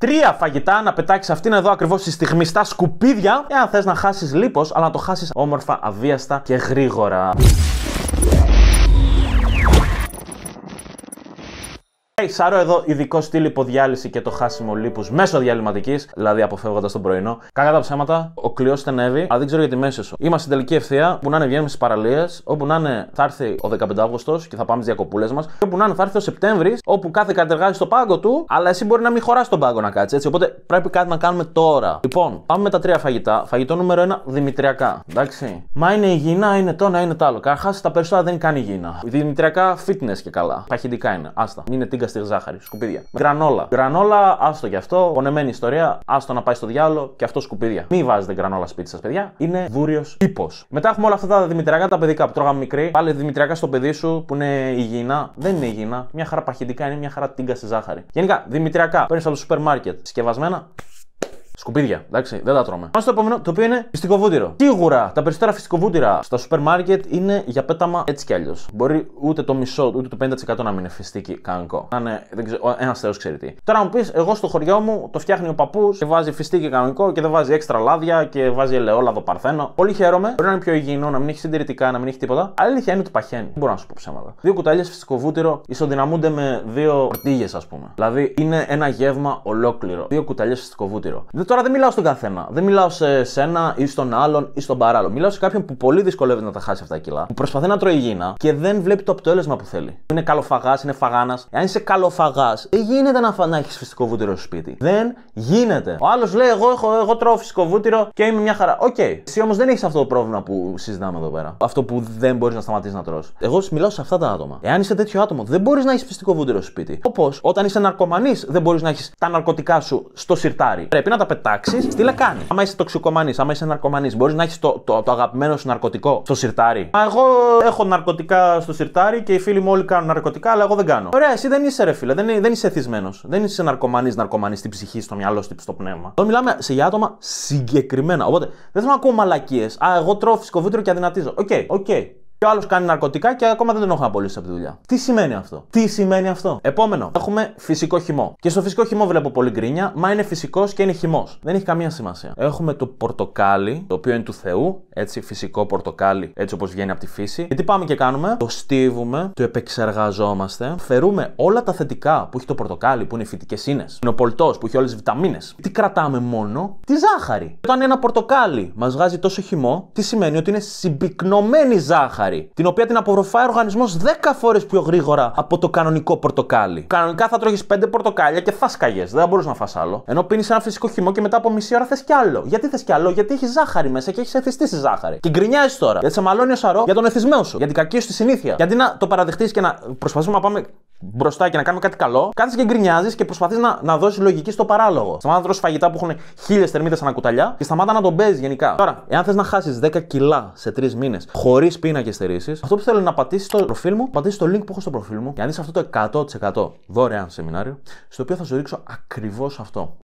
3 φαγητά να πετάξει αυτήν εδώ ακριβώς τη στιγμή στα σκουπίδια, εάν θες να χάσεις λίπος, αλλά να το χάσεις όμορφα, αβίαστα και γρήγορα. Σαρώ εδώ ειδικό στη λιποδιάλυση και το χάσιμο λίπους μέσω διαλυματικής, δηλαδή αποφεύγοντας τον πρωινό. Κακά τα ψέματα, ο κλειός στενεύει, αλλά δεν ξέρω για τη μέση σου. Είμαστε στην τελική ευθεία, όπου να είναι βγαίνουμε στις παραλίες, όπου να είναι θα έρθει ο 15 Αύγουστος και θα πάμε στις διακοπούλες μας, και όπου να είναι θα έρθει ο Σεπτέμβρης, όπου κάθε κατεργάζει στο πάγκο του, αλλά εσύ μπορεί να μην χωράς στον πάγκο να κάτσει έτσι. Οπότε πρέπει κάτι να κάνουμε τώρα. Λοιπόν, πάμε με τα 3 φαγητά. Φαγητό νούμερο 1, δημητριακά. Εντάξει. Μα είναι υγιεινά, είναι το ένα, είναι το άλλο. Καταρχάς τα περισσότερα δεν κάνει υγιεινά. Δημητριακά fitness και καλά. Παχυντικά είναι. Άστα. Είναι τίγκα στη ζάχαρη, σκουπίδια. Γκρανόλα. Γκρανόλα, άστο γι' αυτό. Πονεμένη ιστορία, άστο να πάει στο διάλογο και αυτό σκουπίδια. Μην βάζετε γκρανόλα σπίτι σας, παιδιά. Είναι βούριος τύπος. Μετά έχουμε όλα αυτά τα δημητριακά τα παιδικά που τρώγαμε μικρή. Πάλι δημητριακά στο παιδί σου που είναι υγιεινά. Δεν είναι υγιεινά. Μια χαρά παχυντικά είναι, μια χαρά τίγκα στη ζάχαρη. Γενικά, δημητριακά παίρνεις από το σούπερ μάρκετ συσκευασμένα. Σκουπίδια, εντάξει, δεν τα τρώμε. Πάμε στο επόμενο, το οποίο είναι φυστικοβούτυρο. Σίγουρα τα περισσότερα φυστικοβούτυρα στα σούπερ μάρκετ είναι για πέταμα έτσι κι αλλιώς. Μπορεί ούτε το μισό, ούτε το 50% να μην είναι φυστική κανονικό. Να είναι, δεν ξέρω, ένας θεός ξέρει τι. Τώρα μου πεις, εγώ στο χωριό μου το φτιάχνει ο παππούς και βάζει φυστική κανονικό και δεν βάζει έξτρα λάδια και βάζει ελαιόλαδο παρθένο. Πολύ χαίρομαι. Μπορεί να είναι πιο υγιεινό, να μην έχει συντηρητικά, να μην έχει τίποτα. Αλλά η αλήθεια είναι ότι παχαίνει. Δεν μπορώ να σου πω ψέματα. 2 κουταλιές φυστικοβούτυρο ισοδυναμούνται με 2 ορτίγες, ας πούμε. Δηλαδή είναι ένα γεύμα ολόκληρο. 2 κουταλιές φυστικοβούτυρο. Τώρα δεν μιλάω στον καθένα. Δεν μιλάω σε σένα ή στον άλλον ή στον παράλληλο. Μιλάω σε κάποιον που πολύ δυσκολεύεται να τα χάσει αυτά τα κιλά. Που προσπαθεί να τρώει υγιεινά και δεν βλέπει το αποτέλεσμα που θέλει. Είναι καλοφαγάς, είναι φαγάνας. Εάν είσαι καλοφαγάς, δεν γίνεται να έχεις φυσικό βούτυρο στο σπίτι. Δεν γίνεται. Ο άλλος λέει: Εγώ τρώω φυσικό βούτυρο και είμαι μια χαρά. Οκ. Εσύ όμως δεν έχεις αυτό το πρόβλημα που συζητάμε εδώ πέρα. Αυτό που δεν μπορείς να σταματήσεις να τρως. Εγώ μιλάω σε αυτά τα άτομα. Εάν είσαι τέτοιο άτομο, δεν μπορείς να έχεις φυσικό βούτυρο στο σπίτι. Όπως όταν είσαι ναρκωμανής, δεν μπορείς να έχεις τα ναρκωτικά σου στο σιρτάρι. Πρέπει να τα πετάξεις στη λεκάνη. Άμα είσαι τοξικομανής, άμα είσαι ναρκωμανής, μπορείς να έχεις το αγαπημένο σου ναρκωτικό στο σιρτάρι. Εγώ έχω ναρκωτικά στο σιρτάρι και οι φίλοι μου όλοι κάνουν ναρκωτικά, αλλά εγώ δεν κάνω. Ωραία, εσύ δεν είσαι ρε φίλε, δεν είσαι εθισμένος. Δεν είσαι ναρκωμανής στην ψυχή, στο μυαλό, στο πνεύμα. Εδώ μιλάμε για άτομα συγκεκριμένα. Οπότε δεν θέλω να ακούω μαλακίες. Εγώ τρώω φυσικό βούτυρο και αδυνατίζω. Οκ. Και ο άλλος κάνει ναρκωτικά και ακόμα δεν τον έχω απολύσει από τη δουλειά. Τι σημαίνει αυτό? Τι σημαίνει αυτό? Επόμενο, έχουμε φυσικό χυμό. Και στο φυσικό χυμό βλέπω πολύ γκρίνια, μα είναι φυσικός και είναι χυμός. Δεν έχει καμία σημασία. Έχουμε το πορτοκάλι, το οποίο είναι του Θεού, έτσι, φυσικό πορτοκάλι, έτσι όπως βγαίνει από τη φύση. Και τι πάμε και κάνουμε? Το στίβουμε, το επεξεργαζόμαστε, φερούμε όλα τα θετικά που έχει το πορτοκάλι, που είναι οι φυτικές ίνες. Είναι ο πολτός που έχει όλες τις βιταμίνες. Τι κρατάμε μόνο? Τη ζάχαρη. Όταν ένα πορτοκάλι μας βγάζει τόσο χυμό, τι σημαίνει? Ότι είναι συμπυκνωμένη ζάχαρη. Την οποία την απορροφάει ο οργανισμός 10 φορές πιο γρήγορα από το κανονικό πορτοκάλι. Κανονικά θα τρώγεις 5 πορτοκάλια και θα σκαγες. Δεν θα μπορείς να φας άλλο. Ενώ πίνεις ένα φυσικό χυμό και μετά από μισή ώρα θες κι άλλο. Γιατί θες κι άλλο? Γιατί έχει ζάχαρη μέσα και έχει εθιστεί στη ζάχαρη. Και γκρινιάζεις τώρα. Γιατί σε μαλώνει ο σαρό για τον εθισμένο σου. Για την κακή σου τη συνήθεια. Γιατί να το παραδεχτείς και να προσπαθήσουμε να πάμε μπροστά και να κάνουμε κάτι καλό, κάθεσαι και γκρινιάζεις και προσπαθείς να δώσεις λογική στο παράλογο. Σταμάτα να τρως φαγητά που έχουν 1000 θερμίδες ανά κουταλιά και σταμάτα να τον παίζεις γενικά. Τώρα, εάν θες να χάσεις 10 κιλά σε 3 μήνες χωρίς πείνα και στερήσεις, αυτό που θέλω να πατήσεις στο προφίλ μου, πατήσεις το link που έχω στο προφίλ μου και να δεις αυτό το 100% δωρεάν σεμινάριο, στο οποίο θα σου δείξω ακριβώς αυτό.